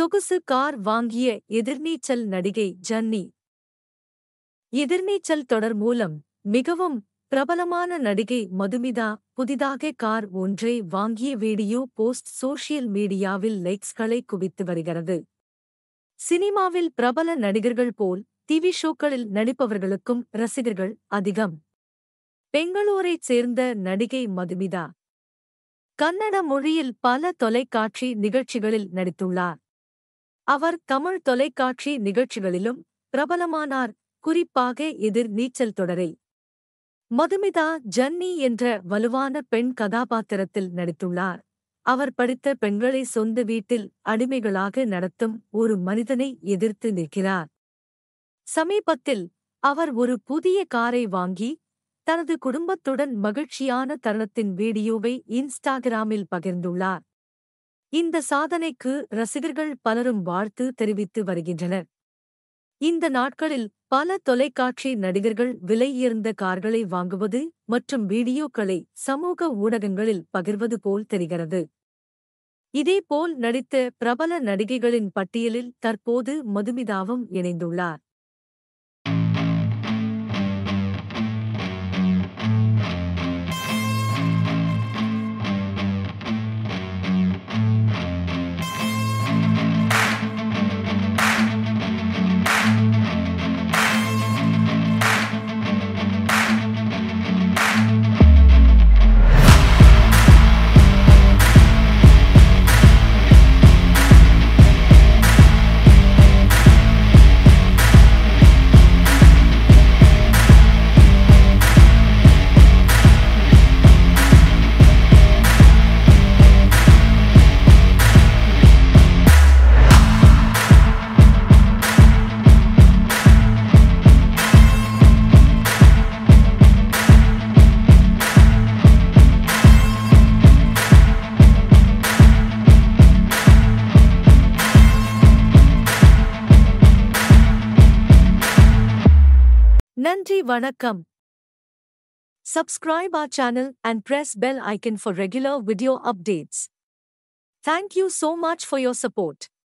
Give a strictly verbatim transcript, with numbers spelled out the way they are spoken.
சொகுசு கார் வாங்கிய எதிர்நீச்சல் நடிகை ஜன்னி. எதிர்நீச்சல் தொடர் மூலம் மிகவும் பிரபலமான நடிகை மதுமிதா புதிதாக கார் ஒன்றை வாங்கிய வீடியோ போஸ்ட் சோஷியல் மீடியாவில் லைக்ஸ்களை குவித்து வருகிறது. சினிமாவில் பிரபல நடிகர்கள் போல் டிவி ஷோக்களில் நடிப்பவர்களுக்கும் ரசிகர்கள் அதிகம். பெங்களூரைச் சேர்ந்த நடிகை மதுமிதா கன்னட மொழியில் பல தொலைக்காட்சி நிகழ்ச்சிகளில் நடித்துள்ளார். அவர் தமிழ் தொலைக்காட்சி நிகழ்ச்சிகளிலும் பிரபலமானார், குறிப்பாக எதிர் நீச்சல் தொடரை. மதுமிதா ஜன்னி என்ற வலுவான பெண் கதாபாத்திரத்தில் நடித்துள்ளார். அவர் படித்த பெண்களை சொந்த வீட்டில் அடிமைகளாக நடத்தும் ஒரு மனிதனை எதிர்த்து நிற்கிறார். சமீபத்தில் அவர் ஒரு புதிய காரை வாங்கி தனது குடும்பத்துடன் மகிழ்ச்சியான தருணத்தின் வீடியோவை இன்ஸ்டாகிராமில் பகிர்ந்துள்ளார். இந்த சாதனைக்கு ரசிகர்கள் பலரும் வாழ்த்து தெரிவித்து வருகின்றனர். இந்த நாட்களில் பல தொலைக்காட்சி நடிகர்கள் விலையுயர்ந்த கார்களை வாங்குவது மற்றும் வீடியோக்களை சமூக ஊடகங்களில் பகிர்வது போல் தெரிகிறது. இதேபோல் நடித்த பிரபல நடிகைகளின் பட்டியலில் தற்போது மதுமிதாவும் இணைந்துள்ளார். Nandri Vanakkam. Subscribe our channel and press bell icon for regular video updates. Thank you so much for your support.